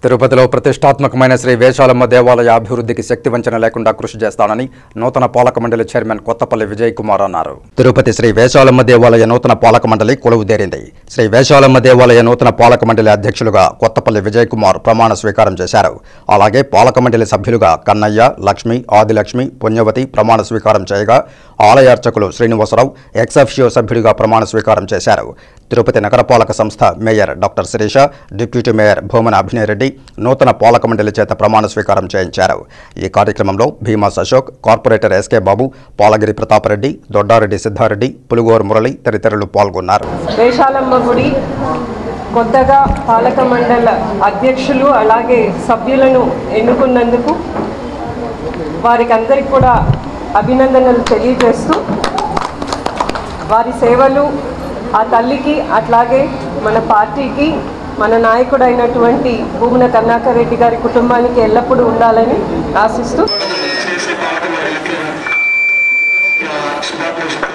తిరుపతిలో ప్రతిష్టాత్మకమైన శ్రీ వేషాలమ్మ దేవాలయ అభివృద్ధికి శక్తి వంచన లేకుండా కృషి చేస్తానని నూతన పాలక మండలి చైర్మన్ కొత్తపల్లి విజయ్ కుమార్ అన్నారు. తిరుపతి శ్రీ వేషాలమ్మ దేవాలయ నూతన పాలక మండలి కొలువుదేరింది. శ్రీ వేషాలమ్మ దేవాలయ నూతన పాలక మండలి అధ్యక్షులుగా కొత్తపల్లి విజయ్ కుమార్ ప్రమాణ స్వీకారం చేశారు. అలాగే పాలక మండలి సభ్యులుగా కన్నయ్య, లక్ష్మి, ఆదిలక్ష్మి, పుణ్యవతి ప్రమాణ స్వీకారం చేయగా ఆలయ అర్చకులు శ్రీనివాసరావు ఎక్స్-అఫిషియో సభ్యుడిగా ప్రమాణ స్వీకారం చేశారు. తిరుపతి నగరపాలక సంస్థ mayor doctor Sirisha, deputy mayor Bhumana Abhinay Reddy నూతన పాలక మండలి చేత ప్రమాణ స్వీకారం చేయించారు. ఈ కార్యక్రమంలో భీమాస్ అశోక్, కార్పొరేటర్ ఎస్కే బాబు, పాలగిరి ప్రతాపరెడ్డి, దొడ్డారెడ్డి సిద్ధారెడ్డి, పులుగోరు మురళి తదితరులు పాల్గొన్నారు. వేషాలమ్మ గుడి కొత్తగా పాలక మండల అధ్యక్షులు అలాగే సభ్యులను ఎన్నుకున్నందుకు వారికి అందరికీ కూడా అభినందనలు తెలియజేస్తూ వారి సేవలు ఆ తల్లికి అట్లాగే మన పార్టీకి మన నాయకుడైనటువంటి భూమన కరుణాకర్ రెడ్డి గారి కుటుంబానికి ఎల్లప్పుడూ ఉండాలని ఆశిస్తూ